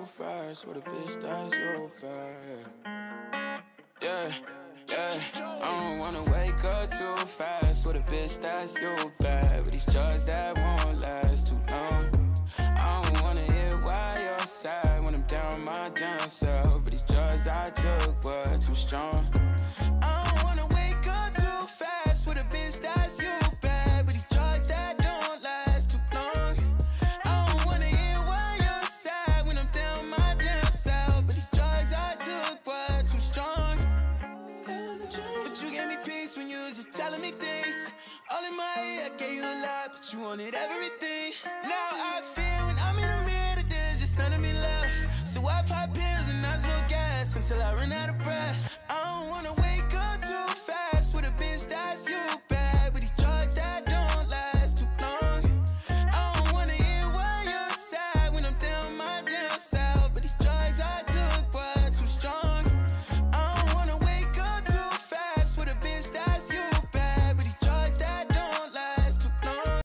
too fast with a bitch that's your bad. Yeah, yeah. I don't wanna wake up too fast with a bitch that's your bad. With these drugs that won't last too long. I don't wanna hear why you're sad when I'm down my damn self. But these drugs I took were too strong. I don't wanna wake up too fast with a bitch that's your bad. With these drugs that don't last too long. I don't wanna hear why you're sad when I'm down my damn self. But these drugs I took were too strong. But you gave me peace when you was just telling me things. All in my head, I gave you a lot, but you wanted everything. Now I feel when I'm in the mirror that there's just none of me left. So I pop pills and I smoke gas until I run out of breath.